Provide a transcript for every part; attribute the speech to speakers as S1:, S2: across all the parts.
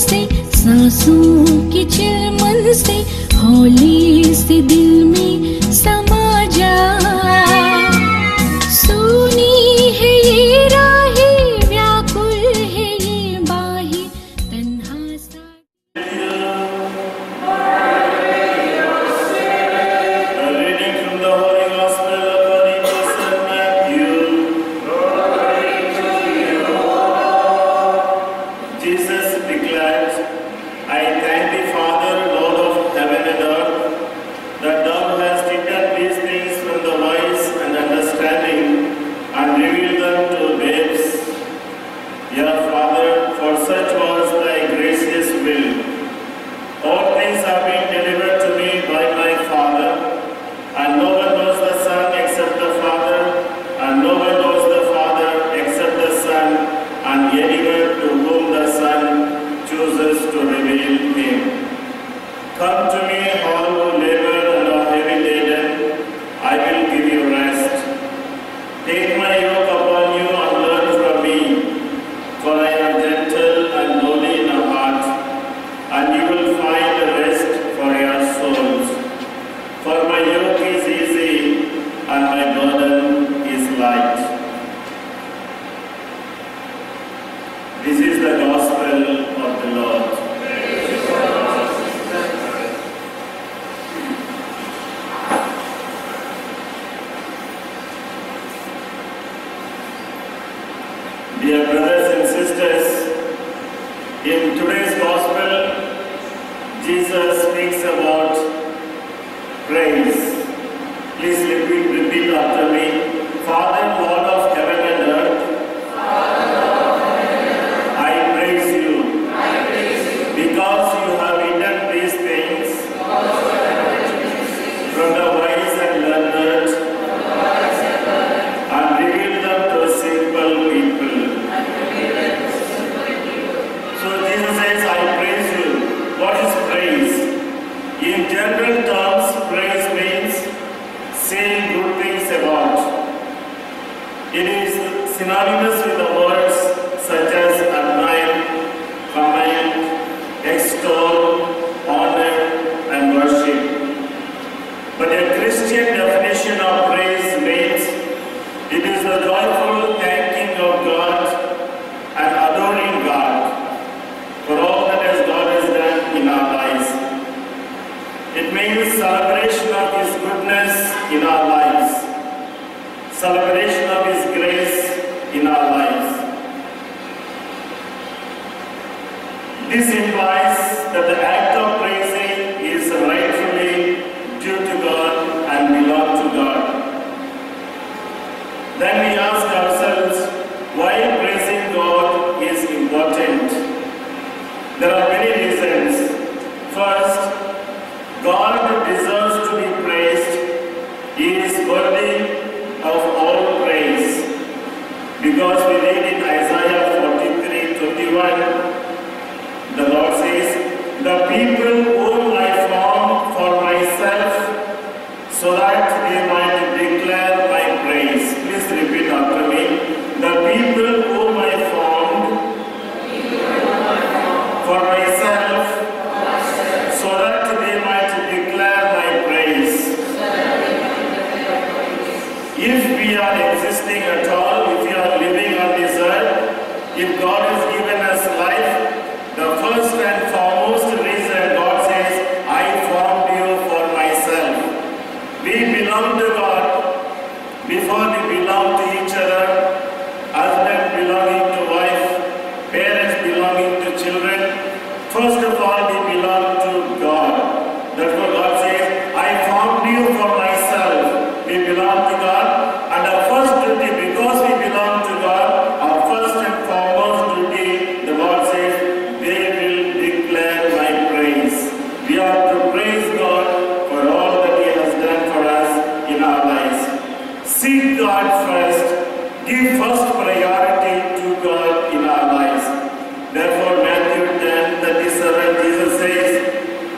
S1: से, सांसों की चिलमन से, हौले से दिल में समा जा। सुनी है ये राहें, व्याकुल है ये बाहें, तन्हा सा।
S2: This is the gospel of the Lord. Dear brothers and sisters, in today's gospel, Jesus speaks about praise. Please repeat after me. Father, Lord of heaven and earth, I praise you because you have hidden these things from the wise and learned and revealed them to simple people. So Jesus says, I praise you. What is praise? In general terms, praise means saying good things about. It is synonymous with the words such as admire, commend, extol, honor, and worship. But a Christian definition of praise means it is the joyful thanking of God and adoring God for all that God has done in our lives. It means celebration of His goodness in our lives, celebration of His grace in our lives. This implies that the act of praising is rightfully due to God and belong to God. Then we ask ourselves why praising God is important. There are many reasons. First, God deserves to be praised. He is worthy of all praise. Because we read in Isaiah 43:21, the Lord says, the people whom I formed for myself, so that they might declare my praise. Please repeat after me. The people whom I formed for myself, so that they might declare my praise. If we are existing at all, if we are living on this earth, if God has given us life, the first and foremost reason God says, I formed you for myself. We belong to God before we belong to each other, husband belonging to wife, parents belonging to children. First of all, we belong to God. Therefore God says, I formed you for myself. We belong to God, and our first duty, because we belong to God, our first and foremost duty, the Lord says, they will declare my praise. We are to praise God for all that He has done for us in our lives. Seek God first, give first priority to God in our lives. Therefore, Matthew 10:37, Jesus says,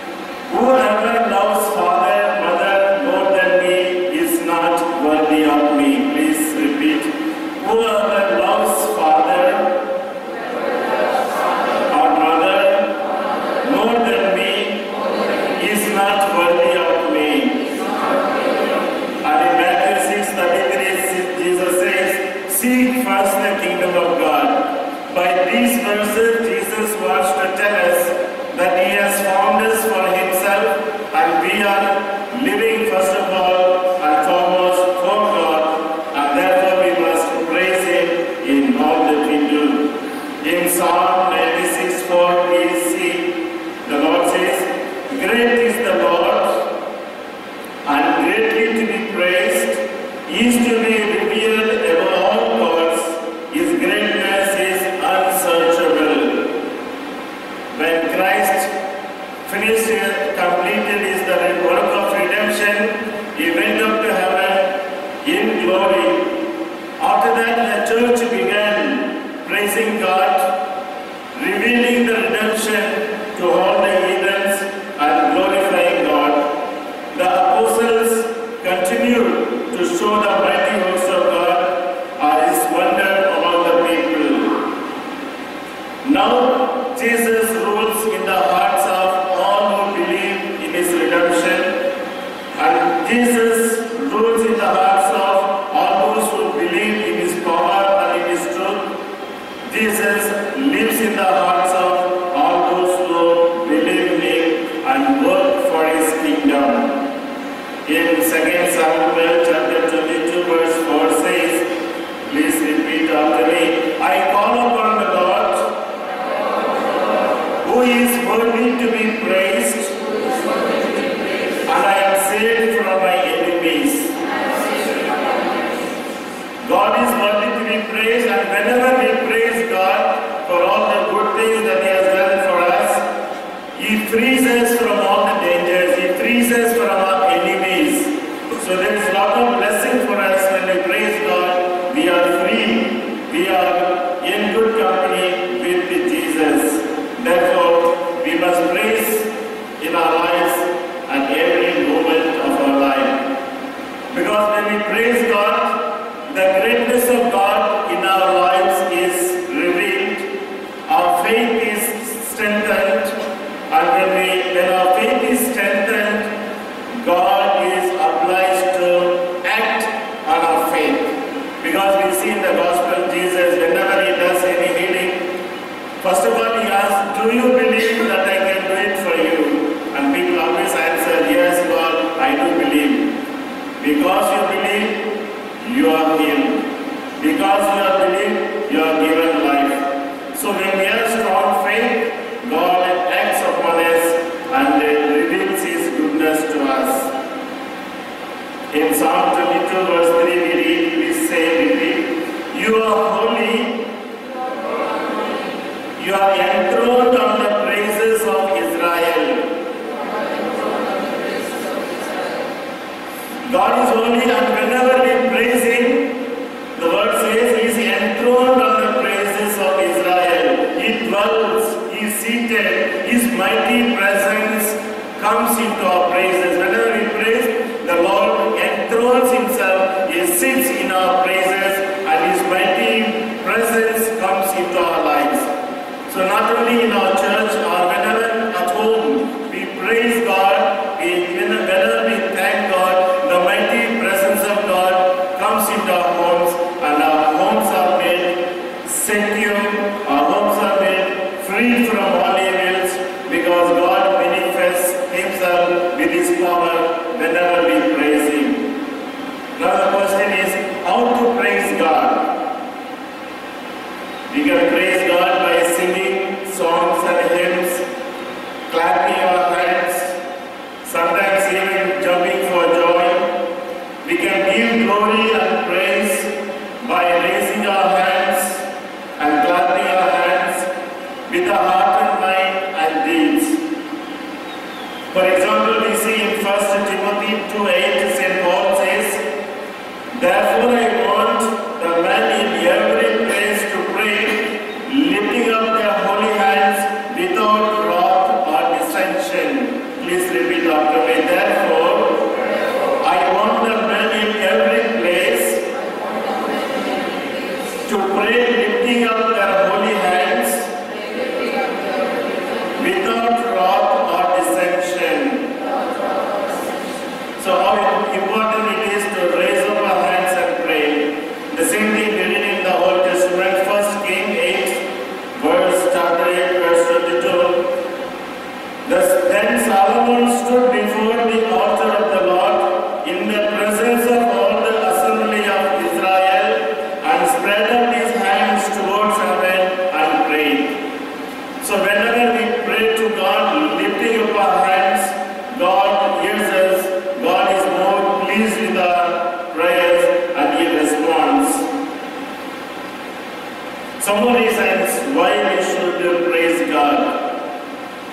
S2: Christ finished, completed his the work of redemption, he went up to heaven in glory. After that, the church began praising God, revealing the redemption to all the heathens and glorifying God. The apostles continued to show the mighty works of God and his wonder among the people. Now, Jesus rules in the hearts of all who believe in his redemption, and Jesus rules in the hearts of all those who believe in his power and in his truth. Jesus lives in the hearts of all those who believe in him and work for his kingdom. In 2 Samuel chapter 22 verse 4 says, please repeat after me, I call upon the Lord, who is worthy to be praised, and I am saved from my enemies. God is worthy to be praised, and whenever we praise God for all the good things that he has done for us, he frees us from all the dangers, he frees us from our enemies. So there is a lot of blessing for us when we praise God. We are free, we are in good company with Jesus. Therefore, we must praise in our lives at every moment of our life. Because when we praise God, the greatness of God in our lives is revealed. Our faith is strengthened, and when our faith is strengthened, God is obliged to act on our faith. Because we see in the gospel, Jesus, whenever he does any healing, first of all he asks, do you believe that I can do it for you? And people always answer, yes Lord, I do believe. Because you believe, you are healed. Because you have believed, you are given life. So when we have strong faith, God acts upon us and reveals his goodness to us. In Psalm 22 verse 3 we read, we say, repeat, you are holy, you are enthroned on the praises of Israel. God is holy, and whenever we praise him, the word says he is enthroned on the praises of Israel. He dwells, he is seated, his mighty presence comes into our praises. Whenever we praise, the Lord enthrones himself, he sits in our praises, and his mighty presence comes into our lives. So not only in our church or whenever at home, we praise God, whenever we thank God, the mighty presence of God comes into our homes, and our homes are made secure, our homes are made free from all evils, because God manifests himself with his power whenever we praise him. Now the question is, how to praise God? We can praise God by singing songs and hymns, clapping our hands, sometimes even jumping for joy. We can give glory and praise by raising our hands and clapping our hands with our heart and mind and deeds. For example, we see in 1 Timothy 2:8, St. Paul says, therefore I want the men in every place to pray, lifting up their holy hands without wrath or dissension. Please repeat after me. Therefore, I want the men in every place to pray, lifting up their holy hands without wrath or dissension. So how important it is to raise up our hands and pray. The same thing we read in the Old Testament, 1 Kings 8, chapter 8, verse 22. Then Solomon stood before the altar of the Lord in the presence of all the assembly of Israel, and spread up his hands towards heaven and prayed. So whenever we pray to God, lifting up our hands, God hears us, God is more pleased with our prayers, and he responds. Some more reasons why we should praise God.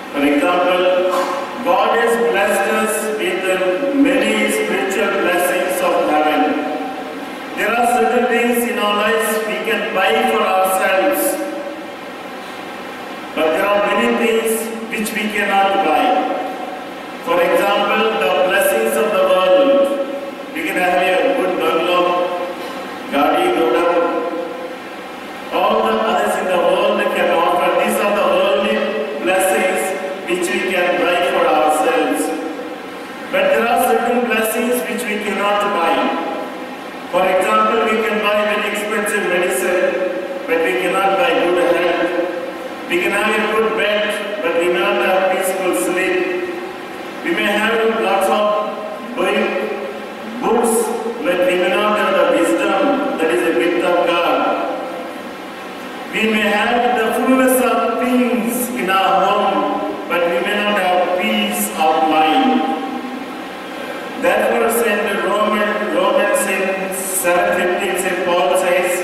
S2: has blessed us with many spiritual blessings of heaven. There are certain things in our lives we can buy for ourselves, but there are many things which we cannot buy. For example, the blessings of the world. We can have a good bungalow, Gadi, Goda, all the others in the world can offer. These are the worldly blessings which we can buy for ourselves. But there are certain blessings which we cannot buy. For example, we can buy very expensive medicine, but we cannot buy good health. We can have a good bed, but we cannot have peaceful sleep. We may have lots of books, but we may not have the wisdom that is a gift of God. We may have the fullness of things in our home, but we may not have peace of mind. Therefore, in Romans in 7:15, St. Paul says,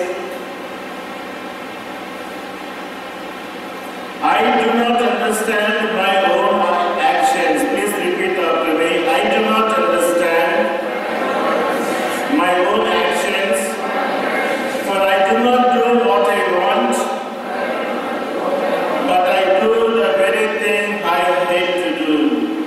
S2: I do not understand my own actions. Please repeat after me. I do not understand my own actions, for I do not do what I want, but I do the very thing I hate to do.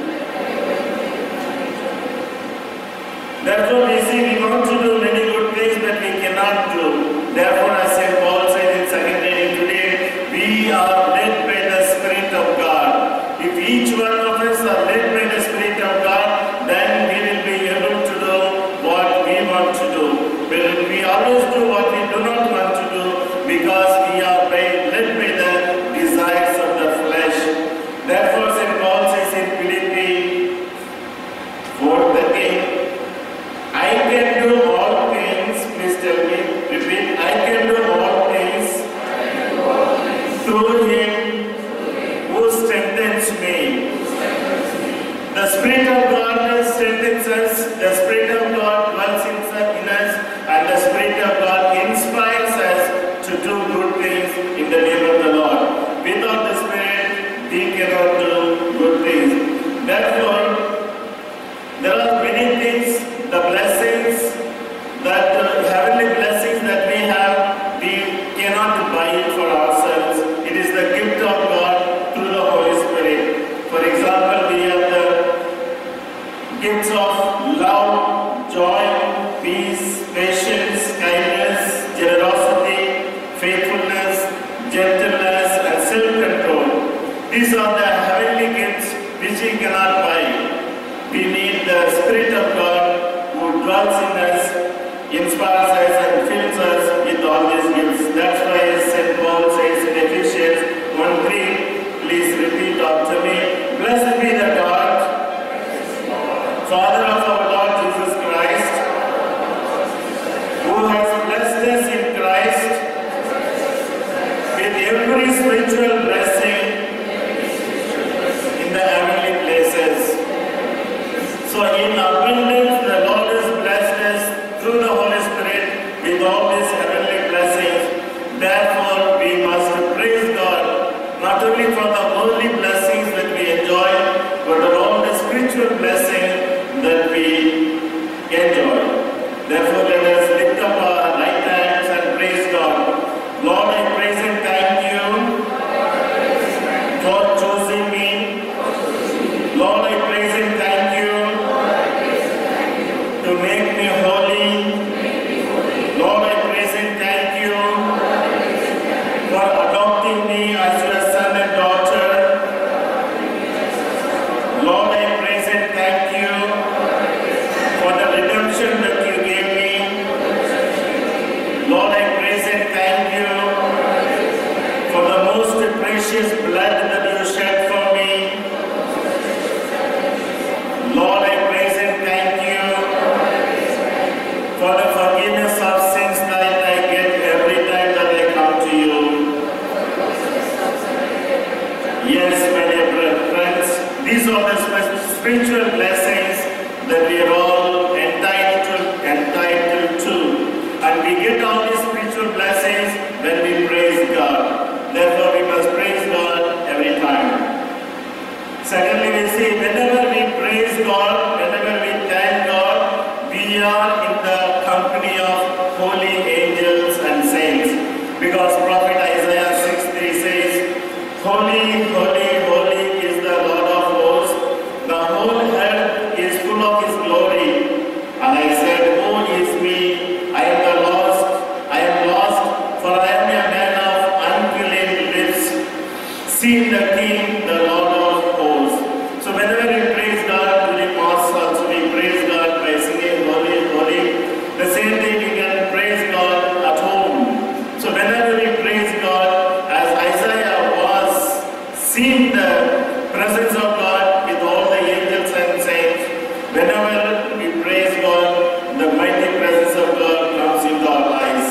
S2: Therefore, we see we want to do many good things, but we cannot do. Therefore, as St. Paul said in second reading today, we are led by the Spirit of God. If each one of us are led by the Spirit of God, then we will be able to do what we want to do. But we always do what we do not want to do because we are led by the desires of the flesh. Therefore, St. Paul says in Philippians 4:13, I can do all things, please tell me, repeat, I can do all things through Him who strengthens me. The Spirit of God strengthens us, the Spirit of God dwells in us, and the Spirit of God inspires us to do good things in the name of the Lord. Without the Spirit, we cannot do good things. Therefore, there are many things, the blessings, that heavenly blessings that we have, we cannot buy it for ourselves. It is the gift of God through the Holy Spirit. For example, we have the gifts of love, joy, peace, patience, kindness, generosity, faithfulness, gentleness, and self-control. These are the heavenly gifts which we cannot buy. We need the Spirit of God who dwells in us, inspires us, and fills us with all these gifts. That's why St. Paul says in Ephesians 1:3, please repeat after me. Blessed be the God, Father of our Lord Jesus Christ, who has blessed us in Christ with every spiritual blessing in the heavenly places. So in abundance, the Lord has blessed us through the Holy Spirit with all these heavenly blessings. Therefore, we must praise God, not only for the worldly blessings that we enjoy, but all the spiritual blessings that we enjoy. Therefore, let us lift up our right hands and praise God. Lord, I praise and thank you for choosing me. Lord, I praise and thank you to make me holy. Lord, I praise and thank you for adopting me as your son and daughter. Lord, I praise and thank you for the redemption that you gave me. Lord, I praise and thank you for the most precious blood that you shed for me. Lord, I praise and thank you for the forgiveness of sins that I get every time that I come to you. Yes, my dear friends, these are the spiritual blessings that we are all entitled to. And we get all these spiritual blessings when we praise God. Therefore, we must praise God every time. Secondly, we see whenever we praise God, whenever we thank God, we are in the company of holy angels and saints. Because Prophet Isaiah 6:3 says, Holy, holy, holy is the Lord of hosts. The whole earth is full of His glory. And I said, woe is me, I am lost, for I am a man of unclean lips, seen the King, the Lord of hosts. So whenever we praise God during Mass, also we praise God by singing Holy, Holy. The same thing we can praise God at home. So whenever we praise God, as Isaiah was seeing the presence of God with all the angels and saints, whenever we praise God, the mighty presence of God comes into our lives.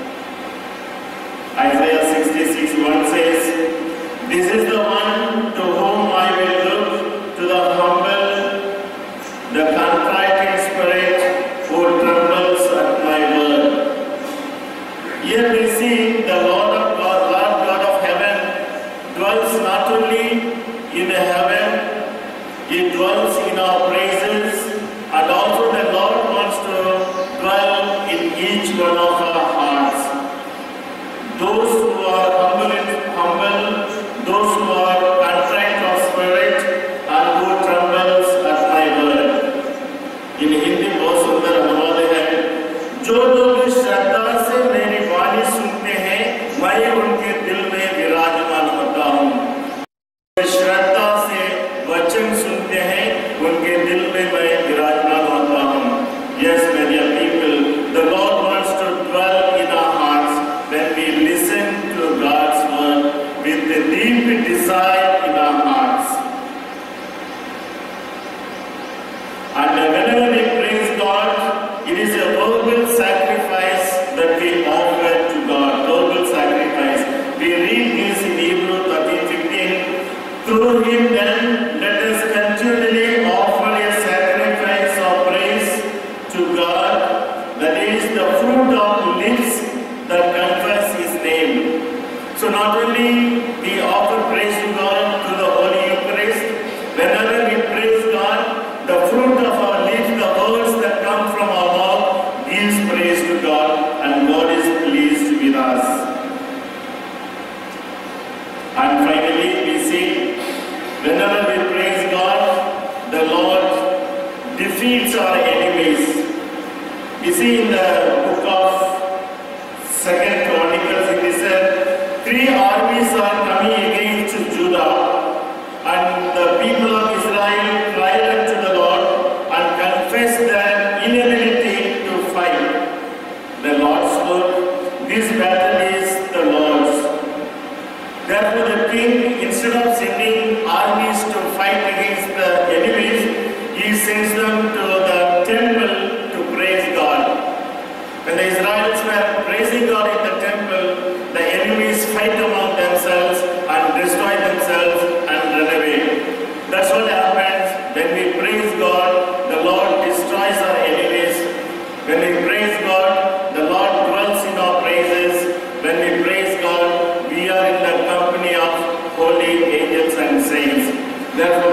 S2: Isaiah 66:1 says, This is the one to whom I will look, to the humble, the contrite in spirit, who trembles at my word. Here we see the Lord God of heaven dwells not only in heaven, He dwells in our praises, and also the Lord wants to dwell in each one of our hearts. Those who are humble, those who are contrite of spirit, and who trembles at my word. In Hindi बहुत सुंदर अनुवाद है, जो लोग श्रद्धा से मेरी वाणी सुनते हैं, मैं उनके दिल में विराजमान होता हूँ. श्रद्धा से वचन सुनते हैं, उनके दिल में मैं विराजमान होता हूँ. Yes, my dear people, the Lord wants to dwell in our hearts when we listen to God's word with a deep desire in our hearts. And whenever we praise God, it is a verbal sacrifice that we offer to God. Verbal sacrifice. We read this in Hebrew 13:15. Through Him then, let us continually offer a sacrifice of praise to God, that is the fruit of lips that confess His name. So not only we offer praise to God through the Holy Eucharist, whenever we praise God, the fruit of our lips, the words that come from our mouth, gives praise to God, and God is pleased with us. And finally, we see, whenever we praise God, the Lord defeats our enemies. We see in the book of 2nd Chronicles, it is said, 3 armies are coming against Judah, and the people of Israel cried unto the Lord and confessed their inability to fight. The Lord spoke, this battle is the Lord's. Therefore the king, instead of sending armies to fight against the enemies, he sends them to the temple to praise God. When the Israelites were praising God in the temple, the enemies fight among themselves and destroy themselves and run away. That's what happens when we praise God. The Lord destroys our enemies. When we praise God, the Lord dwells in our praises. When we praise God, we are in the company of holy angels and saints. Therefore,